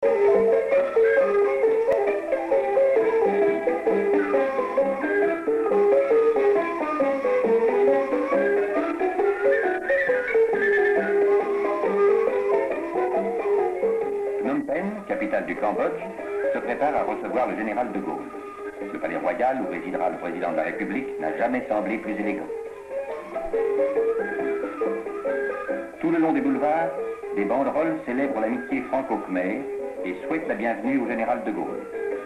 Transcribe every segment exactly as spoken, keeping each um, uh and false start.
Capitale du Cambodge, se prépare à recevoir le général de Gaulle. Le palais royal où résidera le président de la République n'a jamais semblé plus élégant. Tout le long des boulevards, des banderoles célèbrent l'amitié franco-khmer et souhaitent la bienvenue au général de Gaulle.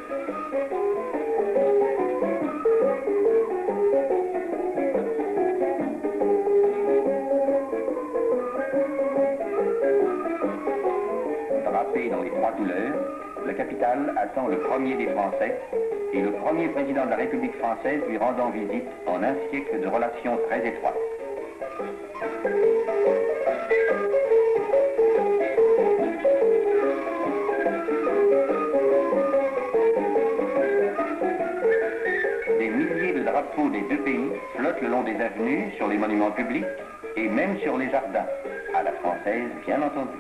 Dans les trois couleurs, la capitale attend le premier des Français et le premier président de la République française lui rendant visite en un siècle de relations très étroites. Des milliers de drapeaux des deux pays flottent le long des avenues, sur les monuments publics et même sur les jardins, à la française bien entendu.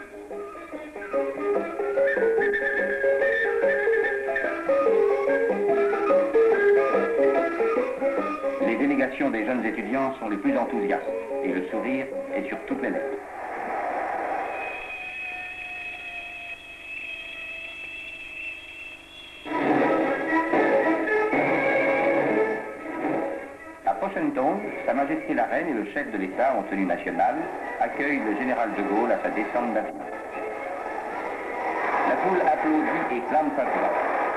Les délégations des jeunes étudiants sont les plus enthousiastes et le sourire est sur toutes les lèvres. À Washington, Sa Majesté la Reine et le chef de l'État en tenue nationale accueillent le général de Gaulle à sa descente d'avion. La foule applaudit et clame sa joie.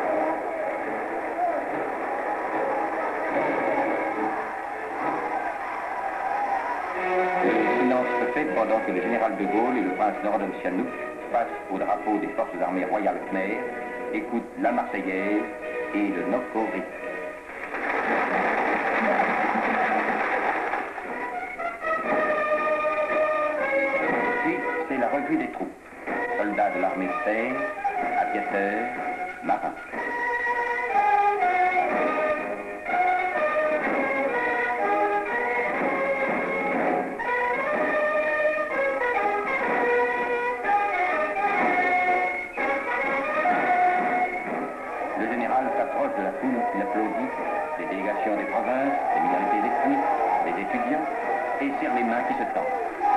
Le silence se fait pendant que le général de Gaulle et le prince Norodom Sihanouk, face au drapeau des forces armées royales khmer, écoutent la Marseillaise et le Nokori. Puis, c'est la revue des troupes. Soldats de l'armée de terre, aviateurs, marins. Le général s'approche de la foule qui l'applaudit, des délégations des provinces, des minorités ethniques, des étudiants, et serre les mains qui se tendent.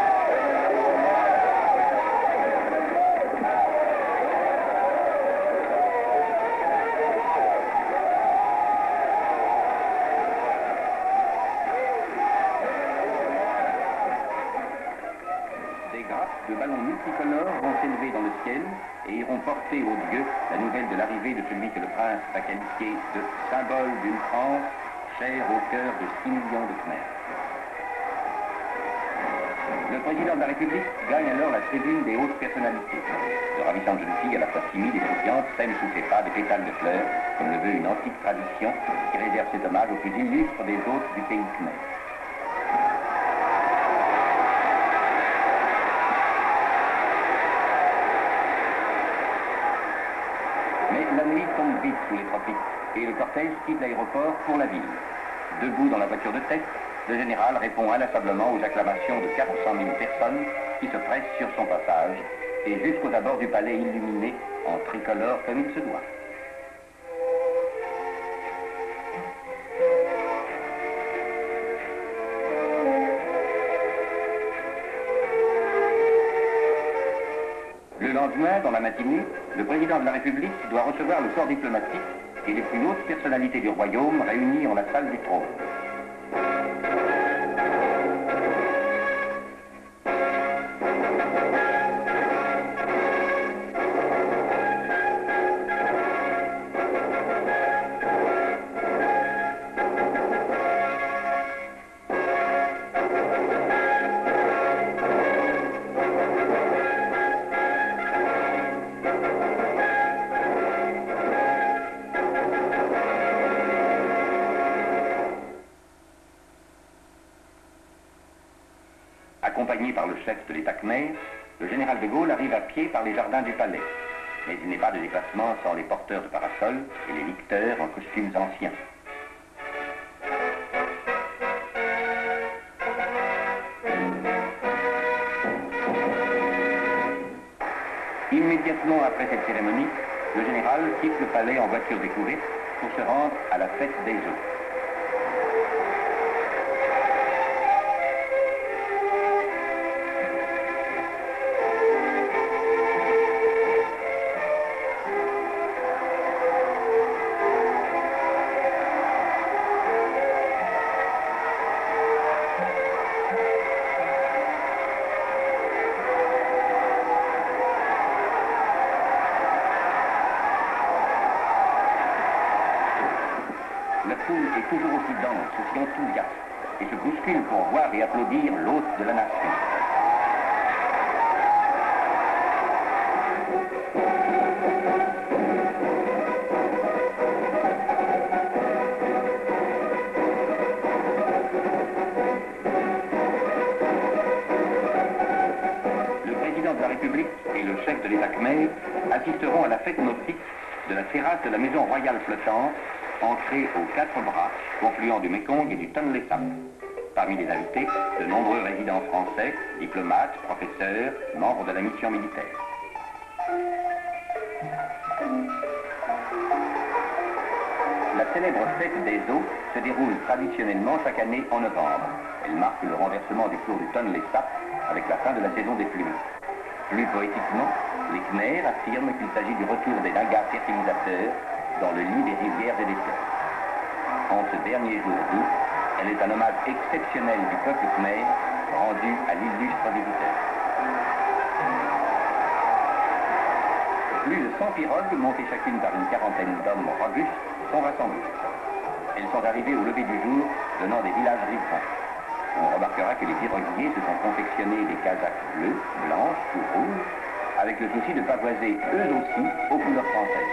De ballons multicolores vont s'élever dans le ciel et iront porter aux dieux la nouvelle de l'arrivée de celui que le prince va qualifier de symbole d'une France chère au cœur de six millions de Khmers. Le président de la République gagne alors la tribune des hautes personnalités. De ravissantes jeunes filles à la fois timides et confiantes sèment sous ses pas des pétales de fleurs, comme le veut une antique tradition qui réserve cet hommage aux plus illustres des hôtes du pays khmer. La nuit tombe vite sous les tropiques et le cortège quitte l'aéroport pour la ville. Debout dans la voiture de tête, le général répond inlassablement aux acclamations de quatre cent mille personnes qui se pressent sur son passage et jusqu'aux abords du palais illuminé en tricolore comme il se doit. Le lendemain, dans la matinée, le président de la République doit recevoir le corps diplomatique et les plus hautes personnalités du royaume réunies en la salle du trône. Accompagné par le chef de l'État khmer, le général de Gaulle arrive à pied par les jardins du palais. Mais il n'est pas de déplacement sans les porteurs de parasols et les licteurs en costumes anciens. Immédiatement après cette cérémonie, le général quitte le palais en voiture découverte pour se rendre à la fête des eaux. La foule est toujours aussi dense, aussi enthousiaste, et se bouscule pour voir et applaudir l'hôte de la nation. Le président de la République et le chef de l'État khmer assisteront à la fête nautique de la terrasse de la maison royale flottante, ancrée aux quatre bras confluents du Mekong et du Tonlé Sap. Parmi les invités, de nombreux résidents français, diplomates, professeurs, membres de la mission militaire. La célèbre fête des eaux se déroule traditionnellement chaque année en novembre. Elle marque le renversement du cours du Tonlé Sap avec la fin de la saison des pluies. Plus poétiquement, les Khmers affirment qu'il s'agit du retour des lagas fertilisateurs dans le lit des rivières et des fleuves. En ce dernier jour d'août, elle est un hommage exceptionnel du peuple khmer rendu à l'illustre visiteur. Plus de cent pirogues, montées chacune par une quarantaine d'hommes robustes, sont rassemblées. Elles sont arrivées au lever du jour venant des villages riverains. On remarquera que les piroguiers se sont confectionnés des casaques bleues, blanches ou rouges, avec le souci de pavoiser eux aussi aux couleurs françaises.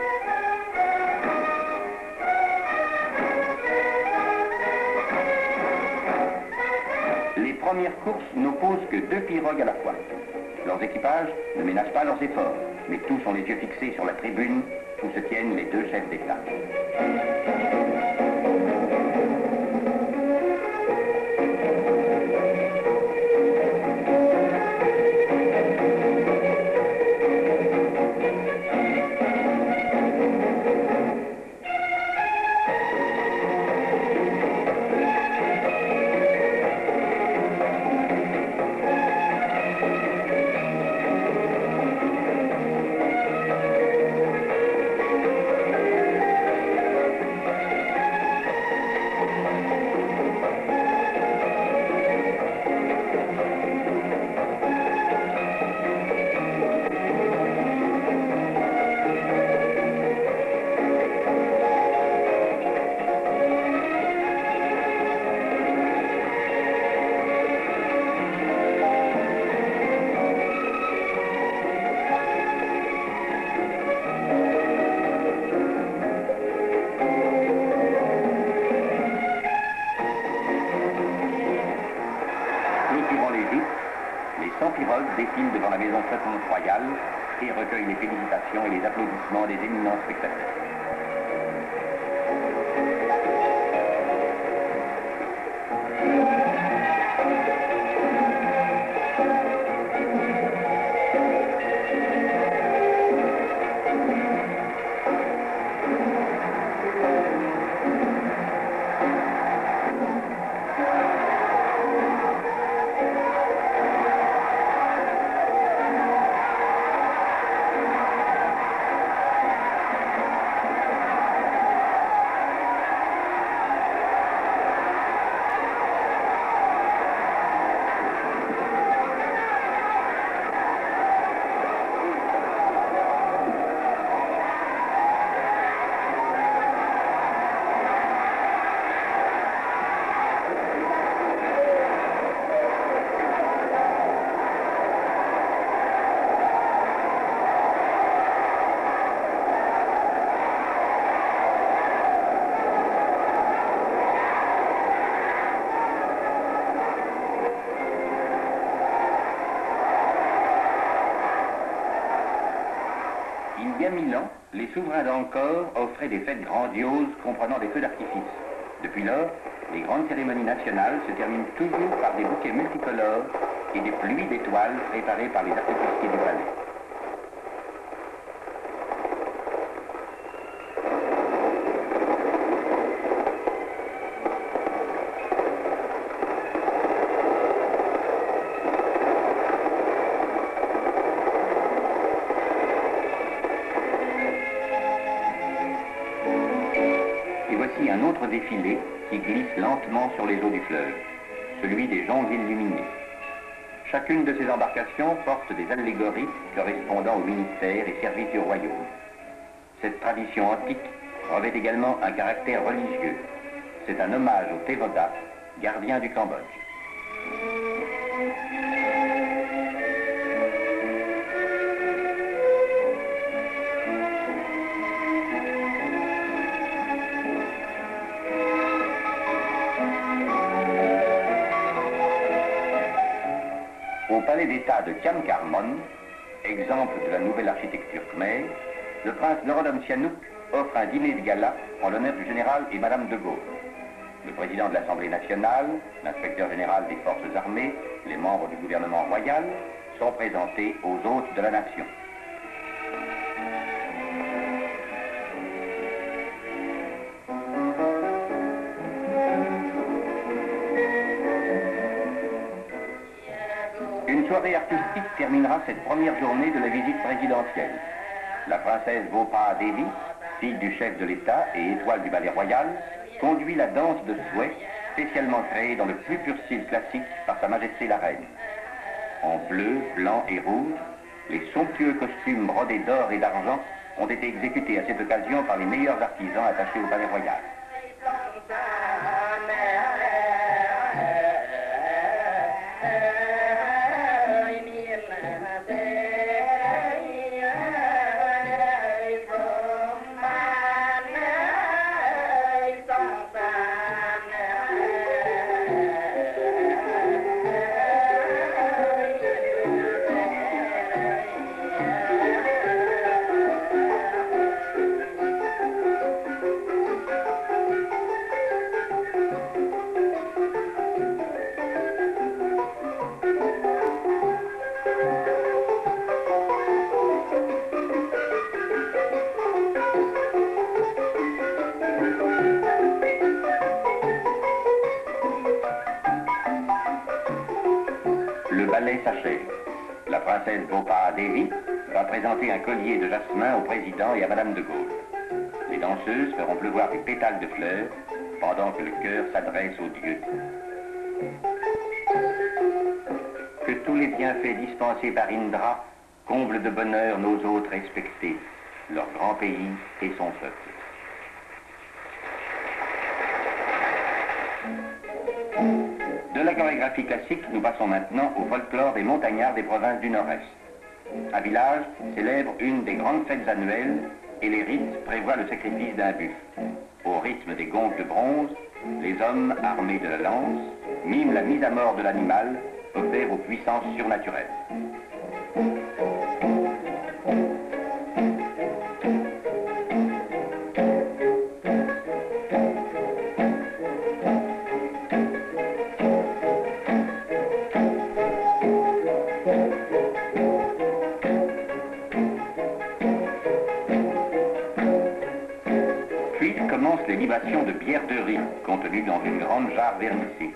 Les premières courses n'opposent que deux pirogues à la fois. Leurs équipages ne ménagent pas leurs efforts, mais tous ont les yeux fixés sur la tribune où se tiennent les deux chefs d'État. Les cent pirogues défilent devant la maison flottante royale et recueillent les félicitations et les applaudissements des éminents spectateurs. Il y a mille ans, les souverains d'Angkor offraient des fêtes grandioses comprenant des feux d'artifice. Depuis lors, les grandes cérémonies nationales se terminent toujours par des bouquets multicolores et des pluies d'étoiles préparées par les artificiers du palais. aussi un autre défilé qui glisse lentement sur les eaux du fleuve, celui des joncs illuminés. Chacune de ces embarcations porte des allégories correspondant aux ministères et services du royaume. Cette tradition antique revêt également un caractère religieux. C'est un hommage au Tevoda, gardien du Cambodge. Au palais d'État de Kamkarmon, exemple de la nouvelle architecture khmère, le prince Norodom Sihanouk offre un dîner de gala en l'honneur du général et Madame de Gaulle. Le président de l'Assemblée nationale, l'inspecteur général des forces armées, les membres du gouvernement royal sont présentés aux hôtes de la nation. Une soirée artistique terminera cette première journée de la visite présidentielle. La princesse Vopa Devi, fille du chef de l'État et étoile du ballet royal, conduit la danse de souhait, spécialement créée dans le plus pur style classique par Sa Majesté la Reine. En bleu, blanc et rouge, les somptueux costumes brodés d'or et d'argent ont été exécutés à cette occasion par les meilleurs artisans attachés au palais royal. Le ballet s'achève. La princesse Vopa Devi va présenter un collier de jasmin au président et à Madame de Gaulle. Les danseuses feront pleuvoir des pétales de fleurs pendant que le chœur s'adresse aux dieux. Que tous les bienfaits dispensés par Indra comblent de bonheur nos hôtes respectés, leur grand pays et son peuple. De la chorégraphie classique, nous passons maintenant au folklore des montagnards des provinces du Nord-Est. Un village célèbre une des grandes fêtes annuelles et les rites prévoient le sacrifice d'un buffle. Au rythme des gonfles de bronze, les hommes armés de la lance miment la mise à mort de l'animal offert aux puissances surnaturelles. Commencent les libations de bière de riz contenues dans une grande jarre vernissée.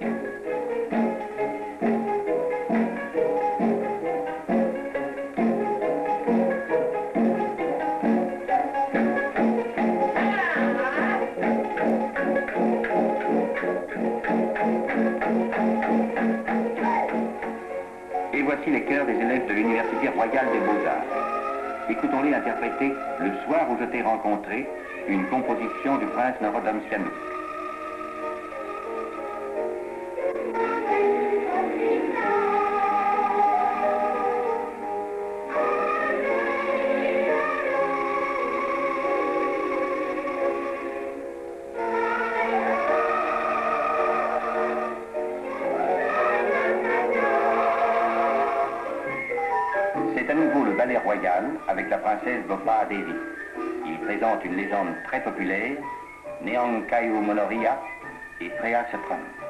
Et voici les chœurs des élèves de l'Université royale des Beaux-Arts. Écoutons-les interpréter « Le soir où je t'ai rencontré », une composition du prince Norodom Sihanouk. C'est à nouveau le ballet royal avec la princesse Vopa Devi. Il présente une légende très populaire, Neang Kayu Monoria et Freya Setram.